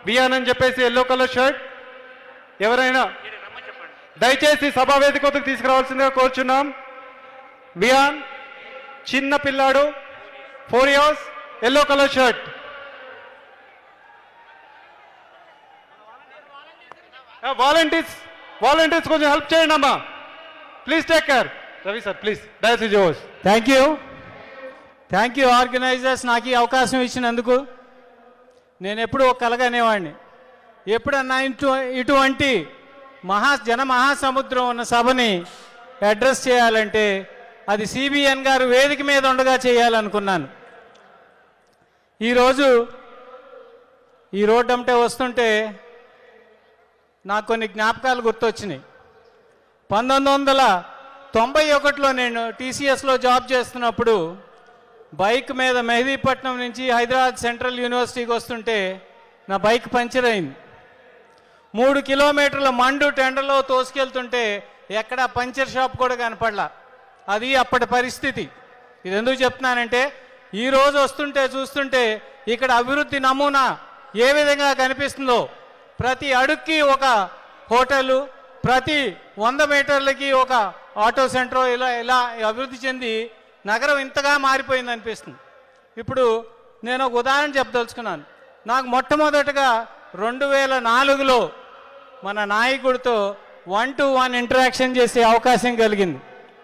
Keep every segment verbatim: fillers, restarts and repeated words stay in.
Wiaan అని చెప్పేసి yellow colour shirt. ఎవరైనా దయచేసి సభా వేదిక వద్దకు తీసుకురావాల్సిందిగా కోరుచున్నాం. వియాన్ చిన్న పిల్లాడు, four years, yellow colour shirt. Volunteers volunteers కొంచెం హెల్ప్ చేయండి అమ్మా. Please take care. Ravi sir please దయచేసి జోష్. Thank you thank you organisers నాకు ఈ అవకాశం ఇచ్చినందుకు. నేను ఎప్పుడూ ఒక కలగనేవాడిని, ఎప్పుడన్నా ఇటు ఇటువంటి మహా జన మహాసముద్రం ఉన్న సభని అడ్రస్ చేయాలంటే అది సిబిఎన్ గారు వేదిక మీద ఉండగా చేయాలనుకున్నాను. ఈరోజు ఈ రోడ్డు అంటే వస్తుంటే నాకు కొన్ని జ్ఞాపకాలు గుర్తొచ్చినాయి. పంతొమ్మిది వందల తొంభై ఒకటిలో నేను టీసీఎస్లో జాబ్ చేస్తున్నప్పుడు బైక్ మీద మెహదీపట్నం నుంచి హైదరాబాద్ సెంట్రల్ యూనివర్సిటీకి వస్తుంటే నా బైక్ పంచర్ అయింది. మూడు కిలోమీటర్ల మండు టెండలో తోసుకెళ్తుంటే ఎక్కడ పంచర్ షాప్ కూడా కనపడలా. అది అప్పటి పరిస్థితి. ఇది ఎందుకు చెప్తున్నానంటే ఈరోజు వస్తుంటే చూస్తుంటే ఇక్కడ అభివృద్ధి నమూనా ఏ విధంగా కనిపిస్తుందో, ప్రతి అడుక్కి ఒక హోటలు, ప్రతి వంద మీటర్లకి ఒక ఆటో సెంటర్, ఇలా ఇలా అభివృద్ధి చెంది నగరం ఇంతగా మారిపోయింది అనిపిస్తుంది. ఇప్పుడు నేను ఒక ఉదాహరణ చెప్పదలుచుకున్నాను. నాకు మొట్టమొదటగా రెండు వేల నాలుగులో మన నాయకుడితో వన్ టు వన్ ఇంటరాక్షన్ చేసే అవకాశం కలిగింది.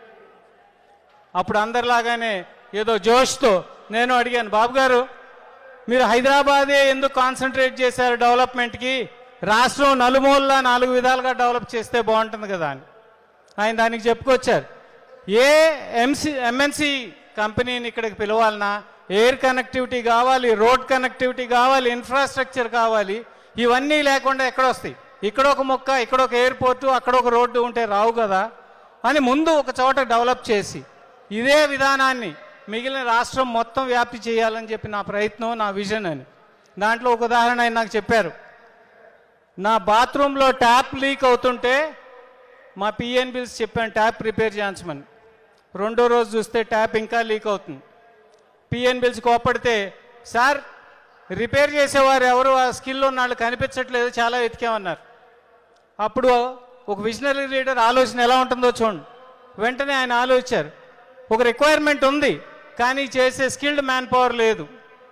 అప్పుడు అందరిలాగానే ఏదో జోష్తో నేను అడిగాను, బాబు గారు మీరు హైదరాబాదే ఎందుకు కాన్సన్ట్రేట్ చేశారు డెవలప్మెంట్కి, రాష్ట్రం నలుమూలలా నాలుగు విధాలుగా డెవలప్ చేస్తే బాగుంటుంది కదా అని. ఆయన దానికి చెప్పుకొచ్చారు. ఏ ఎంసీ ఎంఎన్సీ కంపెనీని ఇక్కడికి పిలవాలన్నా ఎయిర్ కనెక్టివిటీ కావాలి, రోడ్ కనెక్టివిటీ కావాలి, ఇన్ఫ్రాస్ట్రక్చర్ కావాలి. ఇవన్నీ లేకుండా ఎక్కడొస్తాయి? ఇక్కడ ఒక మొక్క, ఇక్కడ ఒక ఎయిర్పోర్టు, అక్కడ ఒక రోడ్డు ఉంటే రావు కదా అని ముందు ఒక చోట డెవలప్ చేసి ఇదే విధానాన్ని మిగిలిన రాష్ట్రం మొత్తం వ్యాప్తి చేయాలని చెప్పి నా ప్రయత్నం, నా విజన్ అని. దాంట్లో ఒక ఉదాహరణ ఆయన నాకు చెప్పారు. నా బాత్రూంలో ట్యాప్ లీక్ అవుతుంటే మా పిఎన్ బిల్స్ చెప్పాను ట్యాప్ రిపేర్ చేయించమని. రెండో రోజు చూస్తే ట్యాప్ ఇంకా లీక్ అవుతుంది. పిఎన్ బిల్స్ కోపడితే, సార్ రిపేర్ చేసేవారు ఎవరు, ఆ స్కిల్ ఉన్న వాళ్ళు కనిపించట్లేదు, చాలా వెతికామన్నారు. అప్పుడు ఒక విజనరీ లీడర్ ఆలోచన ఎలా ఉంటుందో చూడండి. వెంటనే ఆయన ఆలోచించారు, ఒక రిక్వైర్మెంట్ ఉంది కానీ చేసే స్కిల్డ్ మ్యాన్ పవర్ లేదు.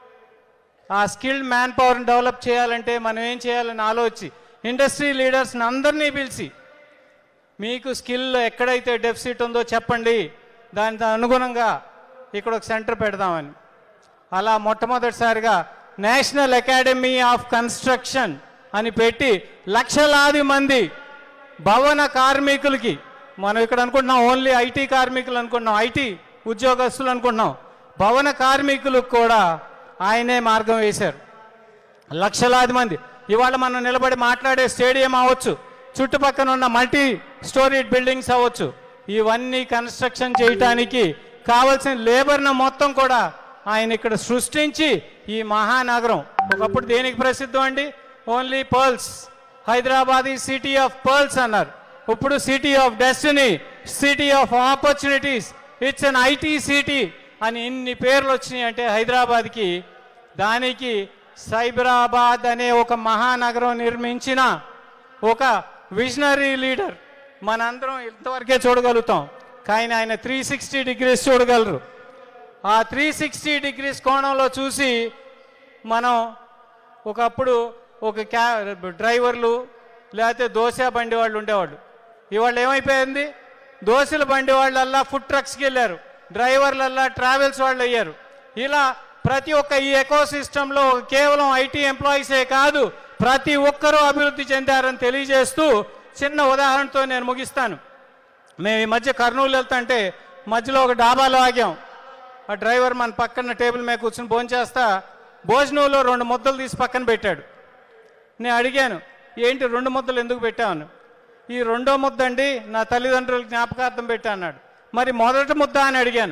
ఆ స్కిల్డ్ మ్యాన్ పవర్ని డెవలప్ చేయాలంటే మనం ఏం చేయాలని ఆలోచించి ఇండస్ట్రీ లీడర్స్ని అందరినీ పిలిచి మీకు స్కిల్ ఎక్కడైతే డెఫిసిట్ ఉందో చెప్పండి, దానికి అనుగుణంగా ఇక్కడ ఒక సెంటర్ పెడదామని. అలా మొట్టమొదటిసారిగా నేషనల్ అకాడమీ ఆఫ్ కన్స్ట్రక్షన్ అని పెట్టి లక్షలాది మంది భవన కార్మికులకి, మనం ఇక్కడ అనుకుంటున్నాం ఓన్లీ ఐటీ కార్మికులు అనుకుంటున్నాం, ఐటీ ఉద్యోగస్తులు అనుకుంటున్నాం, భవన కార్మికులకు కూడా ఆయనే మార్గం వేశారు. లక్షలాది మంది ఇవాళ మనం నిలబడి మాట్లాడే స్టేడియం అవ్వచ్చు, చుట్టుపక్కల ఉన్న మల్టీ స్టోరీ బిల్డింగ్స్ అవ్వచ్చు, ఇవన్నీ కన్స్ట్రక్షన్ చేయటానికి కావలసిన లేబర్ను మొత్తం కూడా ఆయన ఇక్కడ సృష్టించి ఈ మహానగరం ఒకప్పుడు దేనికి ప్రసిద్ధం అండి? Only pearls. హైదరాబాద్ ఈ సిటీ ఆఫ్ పర్ల్స్ అన్నారు. ఇప్పుడు city of destiny, city of opportunities, it's an IT city అని ఇన్ని పేర్లు వచ్చినాయి అంటే హైదరాబాద్కి. దానికి సైబరాబాద్ అనే ఒక మహానగరం నిర్మించిన ఒక విజనరీ లీడర్ మనందరం ఇంతవరకే చూడగలుగుతాం, కానీ ఆయన త్రీ సిక్స్టీ డిగ్రీస్ చూడగలరు. ఆ త్రీ సిక్స్టీ డిగ్రీస్ కోణంలో చూసి మనం ఒకప్పుడు ఒక క్యా డ్రైవర్లు లేకపోతే దోశ బండి వాళ్ళు ఉండేవాళ్ళు. ఇవాళ ఏమైపోయింది? దోశల బండి వాళ్ళల్లా ఫుడ్ ట్రక్స్కి వెళ్ళారు, డ్రైవర్లల్లా ట్రావెల్స్ వాళ్ళు అయ్యారు. ఇలా ప్రతి ఒక్క ఈ ఎకో సిస్టంలో కేవలం ఐటీ ఎంప్లాయీసే కాదు, ప్రతి ఒక్కరూ అభివృద్ధి చెందారని తెలియజేస్తూ చిన్న ఉదాహరణతో నేను ముగిస్తాను. మేము ఈ మధ్య కర్నూలు వెళ్తుంటే మధ్యలో ఒక డాబాలో ఆగాం. ఆ డ్రైవర్ మన పక్కన టేబుల్ మీద కూర్చొని భోంచేస్తా భోజనంలో రెండు ముద్దలు తీసి పక్కన పెట్టాడు. నేను అడిగాను, ఏంటి రెండు ముద్దలు ఎందుకు పెట్టాను? ఈ రెండో ముద్ద అండి నా తల్లిదండ్రుల జ్ఞాపకార్థం పెట్టా అన్నాడు. మరి మొదటి ముద్ద అని అడిగాను.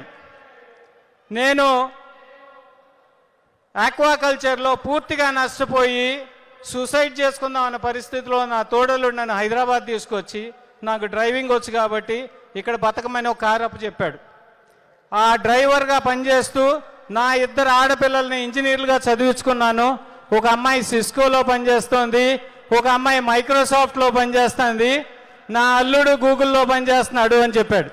నేను ఆక్వాకల్చర్లో పూర్తిగా నష్టపోయి సూసైడ్ చేసుకుందాం అన్న పరిస్థితిలో నా తోడలు నన్ను హైదరాబాద్ తీసుకొచ్చి నాకు డ్రైవింగ్ వచ్చు కాబట్టి ఇక్కడ బతకమని ఒక కారు అప్పు చెప్పాడు. ఆ డ్రైవర్గా పనిచేస్తూ నా ఇద్దరు ఆడపిల్లల్ని ఇంజనీర్లుగా చదివించుకున్నాను. ఒక అమ్మాయి సిస్కోలో పనిచేస్తోంది, ఒక అమ్మాయి మైక్రోసాఫ్ట్లో పనిచేస్తుంది, నా అల్లుడు గూగుల్లో పనిచేస్తున్నాడు అని చెప్పాడు.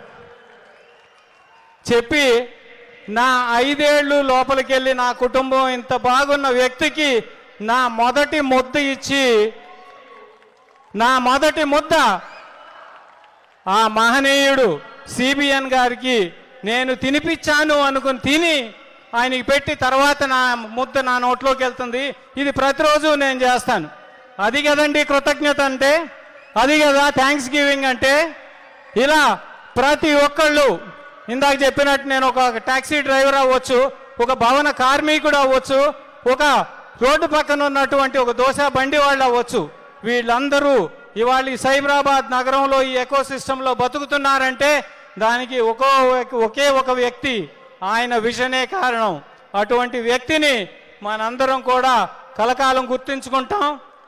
చెప్పి నా ఐదేళ్ళు లోపలికి వెళ్ళి నా కుటుంబం ఇంత బాగున్న వ్యక్తికి నా మొదటి ముద్ద ఇచ్చి, నా మొదటి ముద్ద ఆ మహనీయుడు సిబిఎన్ గారికి నేను తినిపించాను అనుకుని తిని ఆయనకి పెట్టి తర్వాత నా ముద్ద నా నోట్లోకి వెళ్తుంది. ఇది ప్రతిరోజు నేను చేస్తాను. అది కదండి కృతజ్ఞత అంటే, అది కదా థ్యాంక్స్ గివింగ్ అంటే. ఇలా ప్రతి ఒక్కళ్ళు, ఇందాక చెప్పినట్టు నేను ఒక ట్యాక్సీ డ్రైవర్ అవ్వచ్చు, ఒక భవన కార్మికుడు అవ్వచ్చు, ఒక రోడ్డు పక్కన ఉన్నటువంటి ఒక దోశ బండి వాళ్ళు అవ్వచ్చు, వీళ్ళందరూ ఇవాళ ఈ సైబరాబాద్ నగరంలో ఈ ఎకో సిస్టంలో బతుకుతున్నారంటే దానికి ఒక్కో ఒకే ఒక వ్యక్తి, ఆయన విజనే కారణం. అటువంటి వ్యక్తిని మనందరం కూడా కలకాలం గుర్తుంచుకుంటాం.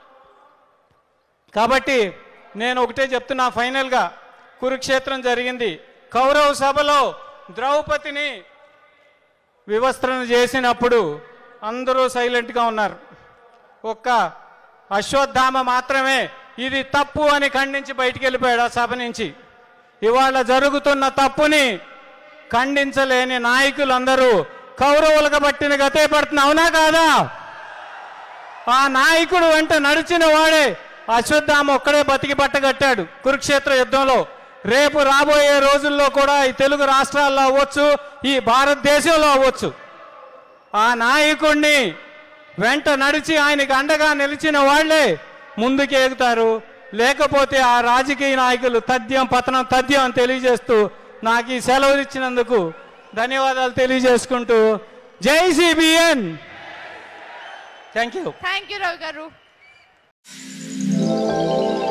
కాబట్టి నేను ఒకటే చెప్తున్నా, ఫైనల్గా కురుక్షేత్రం జరిగింది. కౌరవ సభలో ద్రౌపదిని వివస్త్రణ చేసినప్పుడు అందరూ సైలెంట్గా ఉన్నారు. ఒక్క అశ్వత్థామ మాత్రమే ఇది తప్పు అని ఖండించి బయటికి వెళ్ళిపోయాడు ఆ సభ నుంచి. ఇవాళ జరుగుతున్న తప్పుని ఖండించలేని నాయకులందరూ కౌరవులకు పట్టిన గతే పడుతున్నా, అవునా కాదా? ఆ నాయకుడు వెంట నడిచిన వాడే అశ్వత్థామ ఒక్కడే బతికి పట్టగట్టాడు కురుక్షేత్ర యుద్ధంలో. రేపు రాబోయే రోజుల్లో కూడా ఈ తెలుగు రాష్ట్రాల్లో అవ్వచ్చు, ఈ భారతదేశంలో అవ్వచ్చు, ఆ నాయకుడిని వెంట నడిచి ఆయనకి అండగా నిలిచిన వాళ్లే ముందుకు ఎగుతారు. లేకపోతే ఆ రాజకీయ నాయకులు తథ్యం పతనం తథ్యం అని తెలియజేస్తూ నాకు ఈ సెలవులు ఇచ్చినందుకు ధన్యవాదాలు తెలియజేసుకుంటూ జై CBN. Thank you. Thank you Rao గారు.